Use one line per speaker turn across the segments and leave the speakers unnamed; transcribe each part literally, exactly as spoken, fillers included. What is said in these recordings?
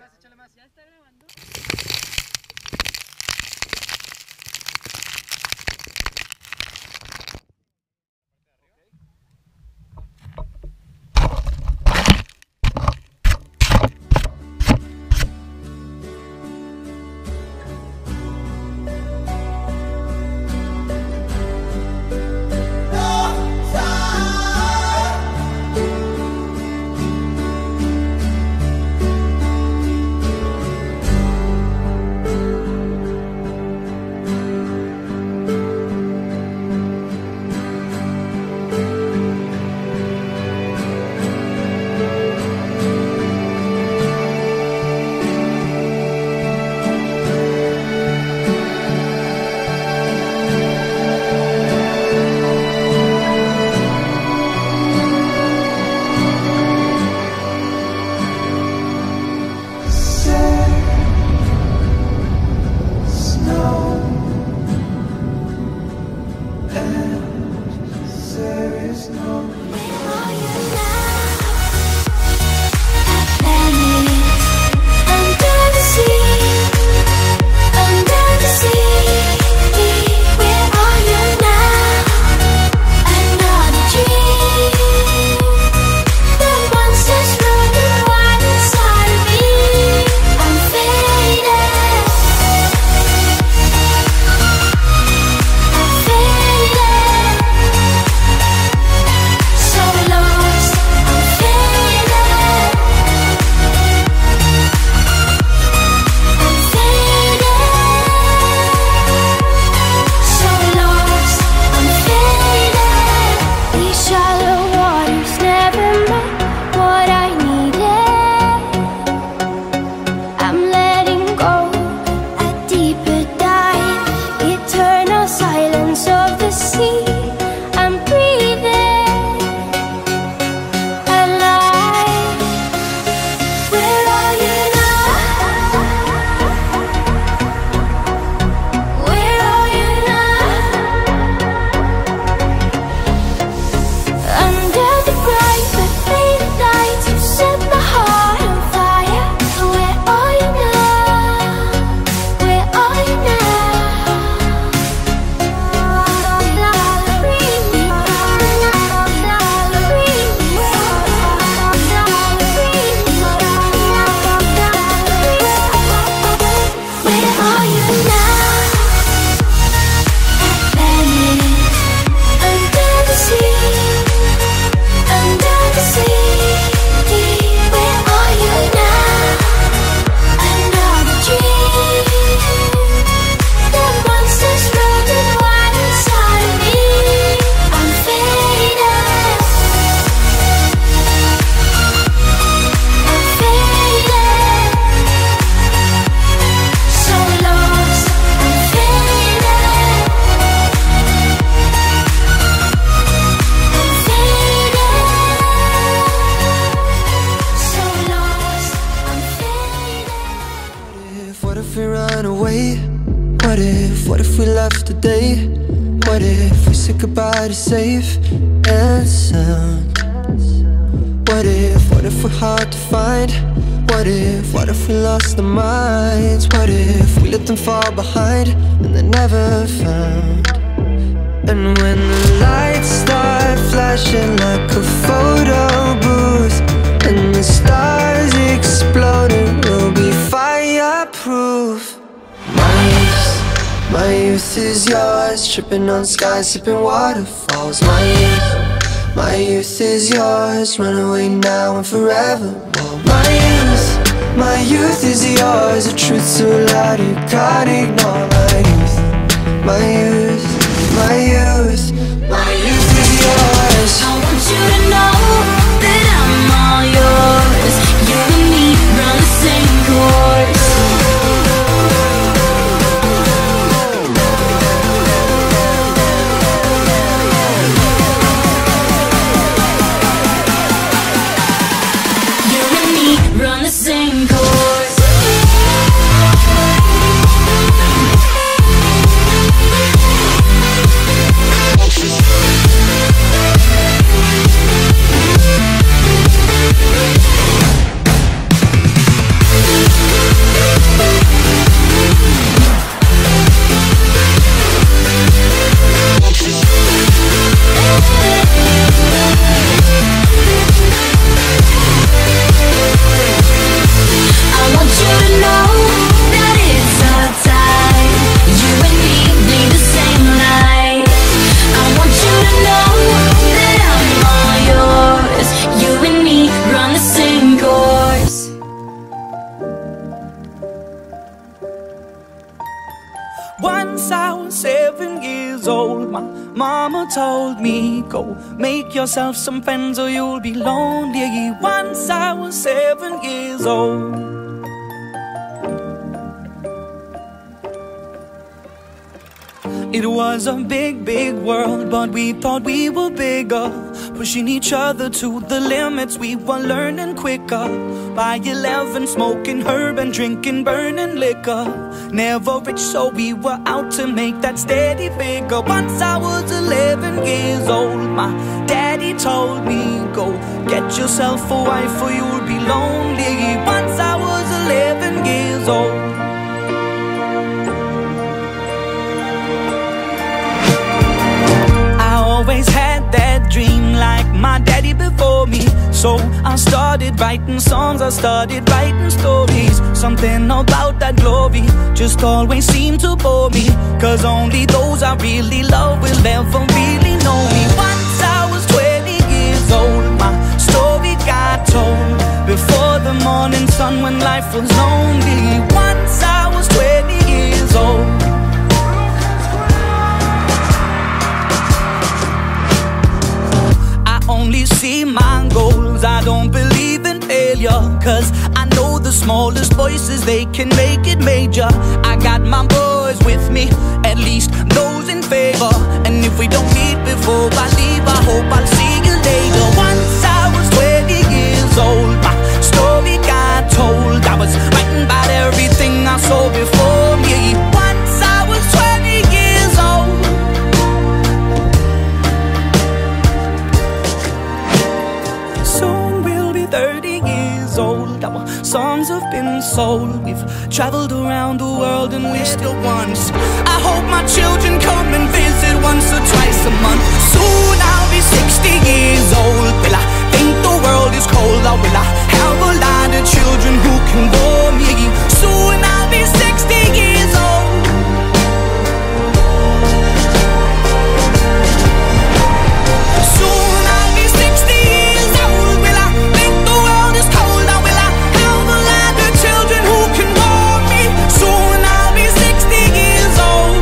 más, échale más.
¿Ya está grabando?
What if, what if we left today? What if we said goodbye to safe and sound? What if, what if we're hard to find? What if, what if we lost our minds? What if we let them fall behind and they're never found? And when the lights start flashing like a photo booth and the stars exploding, we'll be fireproof. My youth, my youth is yours, tripping on skies, sipping waterfalls. My youth, my youth is yours, run away now and forevermore. My youth, my youth is yours, a truth so loud you can't ignore. My youth, my youth, my youth, my youth is yours.
I want you to know that I'm all yours. You and me run the same course. You and me run the same course.
was seven years old, my mama told me, go make yourself some friends or you'll be lonely. Once I was seven years old. It was a big, big world, but we thought we were bigger, pushing each other to the limits. We were learning quicker. By eleven, smoking herb and drinking burning liquor. Never rich, so we were out to make that steady figure. Once I was eleven years old, my daddy told me, go get yourself a wife or you'll be lonely. Once I was eleven years old. Always had that dream like my daddy before me. So I started writing songs, I started writing stories. Something about that glory just always seemed to bore me, cause only those I really love will ever really know me. Once I was twenty years old, my story got told before the morning sun when life was lonely. Once I was twenty years old. Only see my goals, I don't believe in failure, cause I know the smallest voices, they can make it major. I got my boys with me, at least those in favor. And if we don't meet before I leave, I hope I'll see you later. Once I was twenty years old, my story got told. I was writing about everything I saw before me. Once I was twenty years old. thirty years old, our songs have been sold. We've traveled around the world and we're still ones. I hope my children come and visit once or twice a month. Soon I'll be sixty years old. Will I think the world is cold, or will I have a lot of children who can bore me? Soon I'll be sixty years old. Soon I'll be sixty years old. Will I think the world is cold, or will I have a lot of children who can bore me? Soon I'll be sixty years old.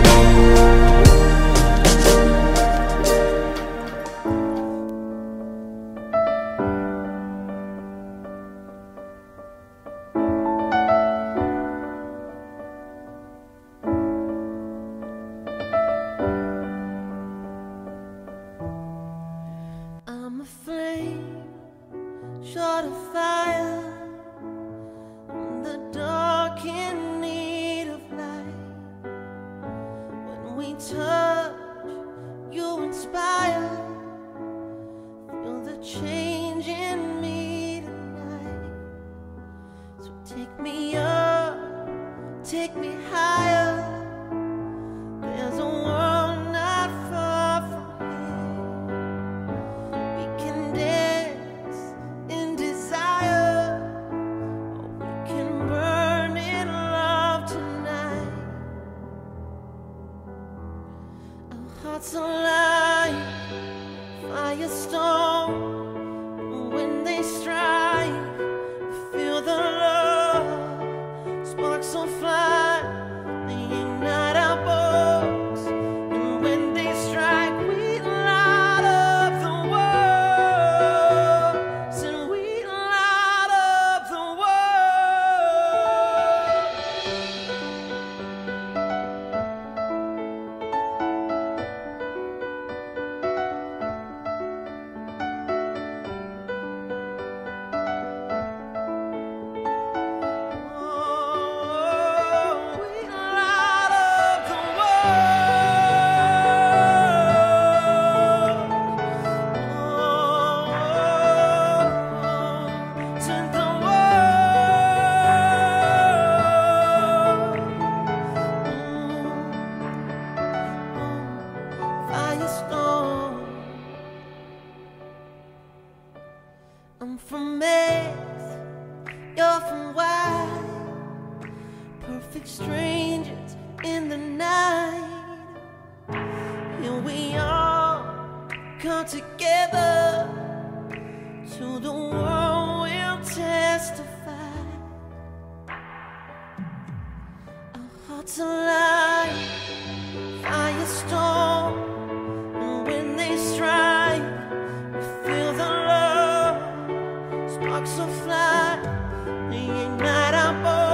I'm a flame, short of fire. I'm the dark in need of light. When we touch, you inspire. Feel the change in me tonight. So take me up, take me higher. There's a world not far from here. We can dance in desire, or we can burn in love tonight. Our hearts align, firestone. When they strike, feel the love. Sparks will fly, they ignite our bones. And when they strike, we light up the world. And we light up the world. We light up the world. To the world. Firestone. I'm from Earth, you're from Y. Perfect strangers in the night. Here we all come together. To the world we'll testify. Our hearts align, sparks will fly, we ignite our boat.